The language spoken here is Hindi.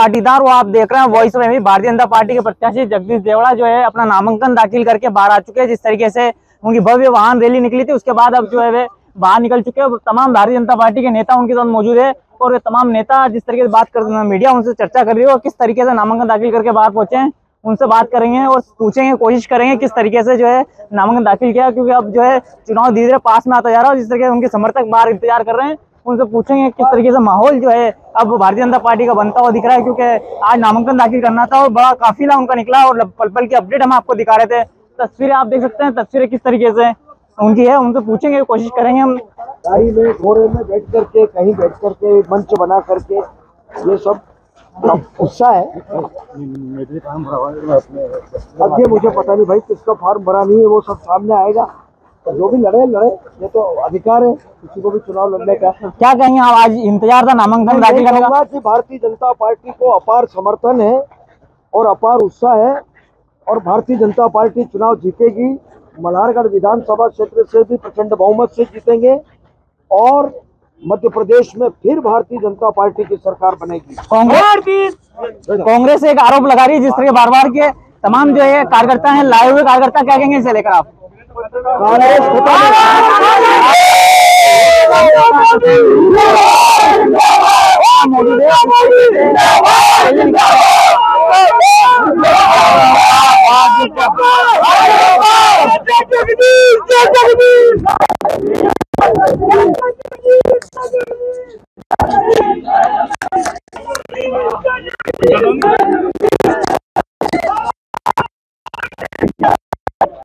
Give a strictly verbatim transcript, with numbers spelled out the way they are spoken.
पाटीदार वो आप देख रहे हैं वॉइस में भी भारतीय जनता पार्टी के प्रत्याशी जगदीश देवड़ा जो है अपना नामांकन दाखिल करके बाहर आ चुके हैं। जिस तरीके से उनकी भव्य वाहन रैली निकली थी उसके बाद अब जो है वे बाहर निकल चुके हैं। तमाम भारतीय जनता पार्टी के नेता उनके साथ मौजूद है और तमाम नेता जिस तरीके से बात कर मीडिया उनसे चर्चा कर रही है और किस तरीके से नामांकन दाखिल करके बाहर पहुंचे हैं उनसे बात करेंगे और पूछेंगे, कोशिश करेंगे किस तरीके से जो है नामांकन दाखिल किया, क्योंकि अब जो है चुनाव धीरे धीरे पास में आता जा रहा है। जिस तरीके से उनके समर्थक बाहर इंतजार कर रहे हैं उनसे पूछेंगे किस तरीके से माहौल जो है अब भारतीय जनता पार्टी का बनता हुआ दिख रहा है, क्योंकि आज नामांकन दाखिल करना था और बड़ा काफिला उनका निकला और पल पल की अपडेट हम आपको दिखा रहे थे। तस्वीरें आप देख सकते हैं, तस्वीरें किस तरीके से उनकी है उनसे पूछेंगे, कोशिश करेंगे हम गाड़ी में घोड़े में बैठ करके कहीं बैठ करके मंच बना करके ये सब उत्साह है। अब ये मुझे पता नहीं भाई किसका फॉर्म भरा नहीं है, वो सब सामने आएगा। तो जो भी लड़े लड़े, ये तो अधिकार है किसी को भी चुनाव लड़ने का। क्या कहेंगे आप, आज इंतजार था नामांकन दाखिल करने का? कि भारतीय जनता पार्टी को अपार समर्थन है और अपार उत्साह है और भारतीय जनता पार्टी चुनाव जीतेगी। मल्हारगढ़ विधानसभा क्षेत्र से भी प्रचंड बहुमत से जीतेंगे और मध्य प्रदेश में फिर भारतीय जनता पार्टी की सरकार बनेगी। कांग्रेस कांग्रेस एक आरोप लगा रही है, जिस तरह बार बार के तमाम जो है कार्यकर्ता हैं लाए हुए कार्यकर्ता, क्या कहेंगे इसे लेकर आप? कांग्रेस